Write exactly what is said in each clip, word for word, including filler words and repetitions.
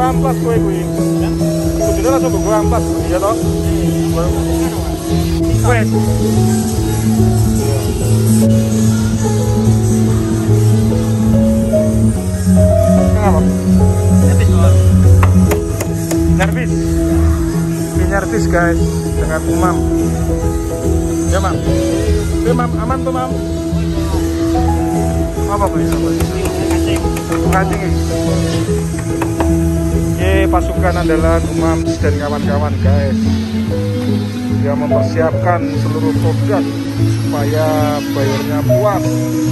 amplas kowe kuwi. Kudune langsung mbok amplas ya toh. Wes. Kenapa? Servis. Servis guys dengan Umam. Ya Mam. Ya Mam, aman tuh Mam. Apa boleh sama? Kancing ini. Ye, pasukan andalan Umam dan kawan-kawan guys. Dia mempersiapkan seluruh produk supaya bayarnya puas.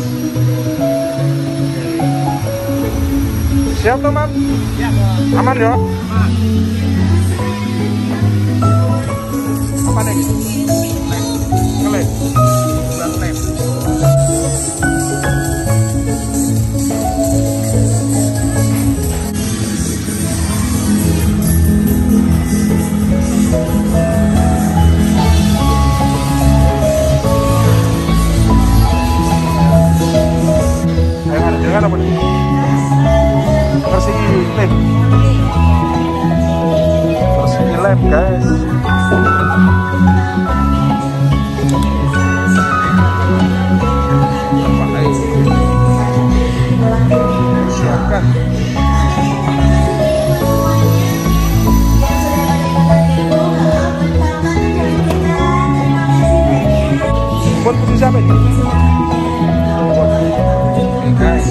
Siap tuh Mam? Siap. Aman ya? Aman. Apa nih? Ngelem. Bulan lem. Ayo ada jangan apa nih? Bersih lem. Bersih lem guys. Siapkan. Buat putih siapa ini? Oke guys.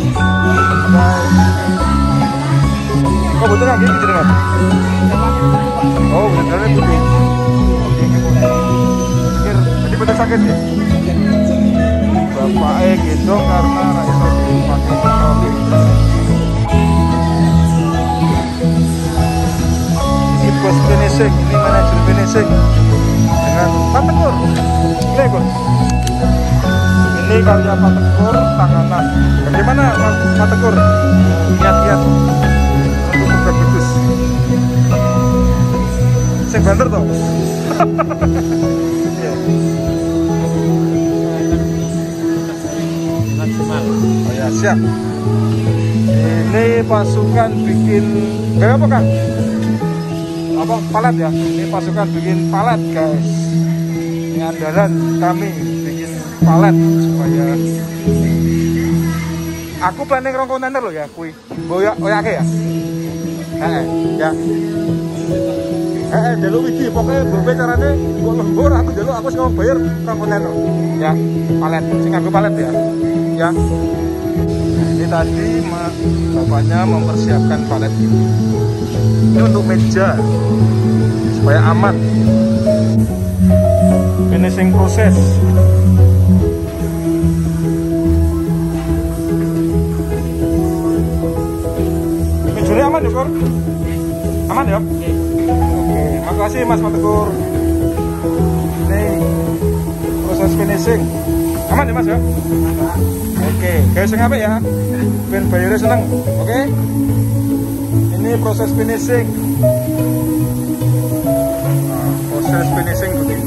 Oh betul nggak gitu dengan? Oh benar-benar putih. Pikir tadi betul sakit ya? Bapaknya gitu karena raiso dipakai troli. Ini bos finishing, ini manajer finishing dengan Pak Tegur. Ini bos. Ini karya Pak Tegur tanganan. Bagaimana Pak Tegur? Niat-niat untuk produk bagus. Sing banter toh. Oh ya siap. Ini pasukan bikin berapa kan? Apa palet ya? Ini pasukan bikin palet guys. Ini andalan kami bikin palet supaya aku planning rong kontainer loh ya, kui. Boya, oyake ya. Eh, ya. Eh, jalur widi pokoknya berbe carane gua lembur aku jalur aku sekarang bayar rong kontainer. Ya, palet, sing nganggo palet ya. Ya. Nah, ini tadi bapaknya mempersiapkan palet ini. Ini untuk meja supaya aman. Finishing proses. Mejanya aman ya, Kor? Aman ya? Oke, makasih Mas Matekur. Nih, proses finishing. Aman ya Mas ya? Oke, guys sing apik ya. Ben bayarnya seneng. Oke. Ini proses finishing. Nah, proses finishing begini.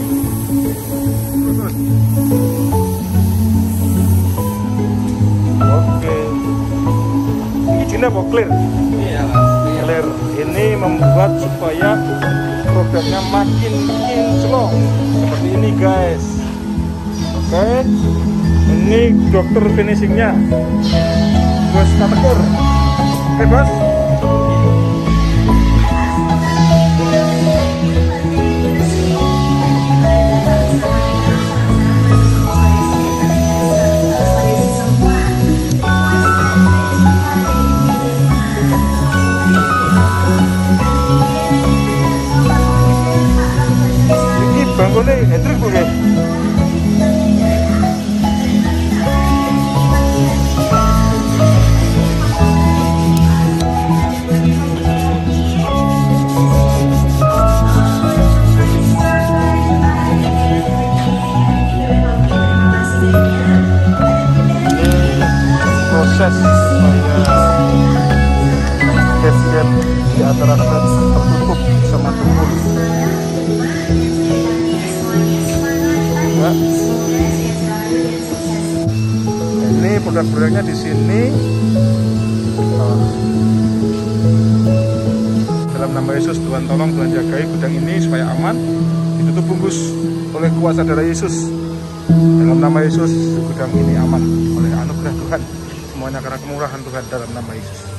Oke. Ini jenis apa? Clear? Iya Mas. Clear. Ini membuat supaya produknya makin kinclong seperti ini guys. Oke, ini dokter finishingnya Bos Katekur. Oke bos. Ini bangunnya hetrik bu guys. Proses gap-gap di antara set tertutup sama tumpul ya. Ini produk-produknya di sini. dalam nama Yesus. Tuhan tolong, Tuhan jagai gudang ini supaya aman, ditutup bungkus oleh kuasa darah Yesus. Dalam nama Yesus, gudang ini aman oleh anugerah Tuhan. Semuanya karena kemurahan Tuhan dalam nama Yesus.